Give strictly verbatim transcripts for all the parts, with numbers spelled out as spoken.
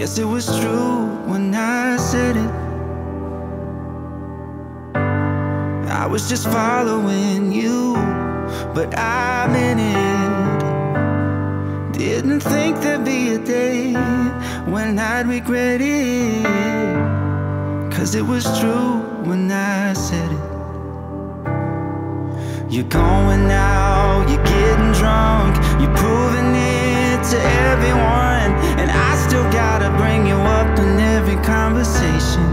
Guess it was true when I said it. I was just following you, but I meant it. Didn't think there'd be a day when I'd regret it, 'cause it was true when I said it. You're going out, you're getting drunk, you're proving it to everyone, and I still gotta bring you up in every conversation.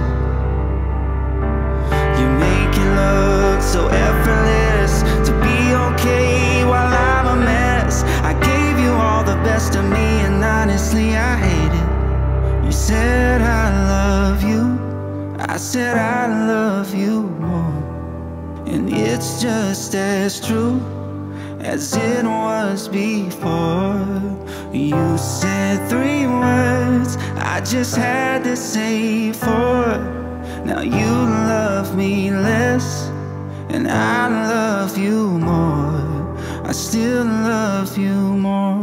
You make it look so effortless to be okay while I'm a mess. I gave you all the best of me, and honestly I hate it. You said I love you, I said I love you more, and it's just as true as it was before. You said three words, I just had to say four. Now you love me less, and I love you more. I still love you more.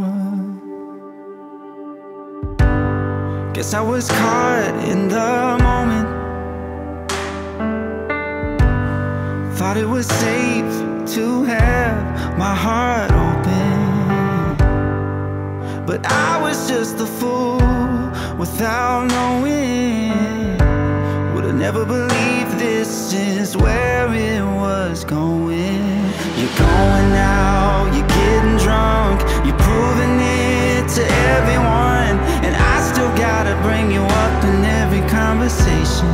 Guess I was caught in the moment. Thought it was safe to have my heart open, but I was just a fool without knowing. Would've never believed this is where it was going. You're going out, you're getting drunk, you're proving it to everyone, and I still gotta bring you up in every conversation.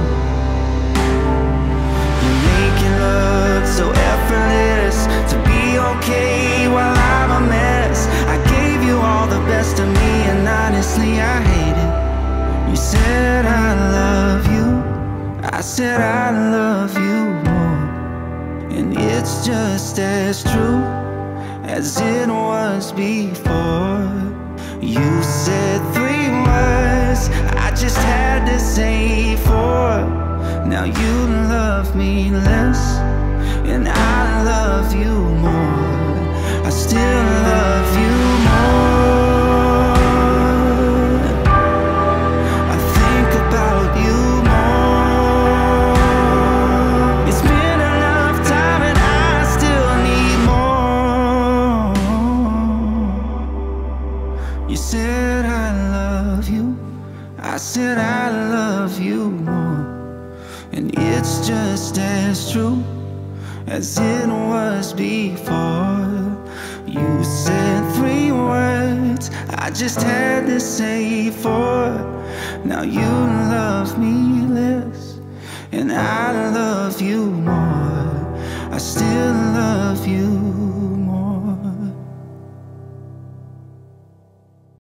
You make it look so effortless to be okay while I'm a mess. I gave you all the best of me, and honestly I hate it. You said I love you, I said I love you more, and it's just as true as it was before. You said three words, I just had to say four. Now you love me less, and I love you more. I still love you more. I think about you more. It's been enough time, and I still need more. You said I love you, I said I love you more, and it's just as true as it was before. You said three words, I just had to say four. Now you love me less, and I love you more. I still love you.